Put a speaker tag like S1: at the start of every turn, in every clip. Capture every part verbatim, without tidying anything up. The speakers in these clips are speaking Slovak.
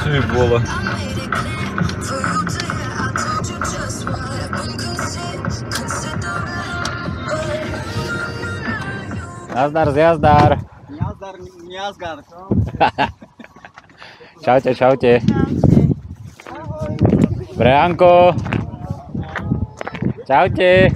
S1: Ty vole.
S2: Nazdar, zjazdar.
S3: Mňazdar, mňazgar, čo?
S2: Čaute, čaute. Brejanko. Čaute.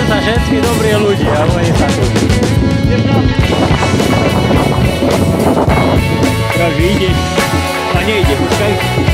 S2: sa všetci dobrí ľudia, ale oni sa tu. Teraz ide. A nejde, počkaj.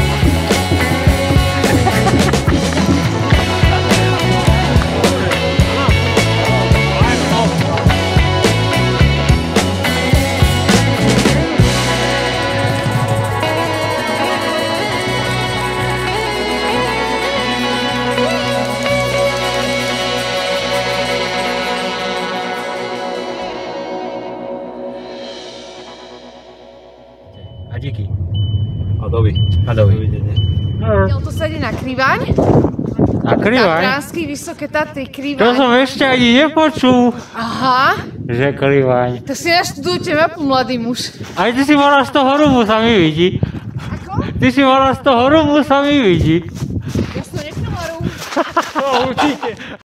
S2: A díky.
S1: A doby.
S2: A doby.
S1: Dovidenia.
S4: To sa ide na Krivaň.
S2: A Krivaň?
S4: Tatranský, Vysoké Tatry, Krivaň.
S2: To som ešte ani nepočul.
S4: Aha,
S2: Že Krivaň.
S4: to si naštudujte mapu, mladý muž.
S2: Aj ty si mala z toho rumu, sa mi vidí.
S4: Ako?
S2: Ty si mala z toho rumu, sa mi vidí.
S4: Ja som nechcela rúm.
S2: No určite.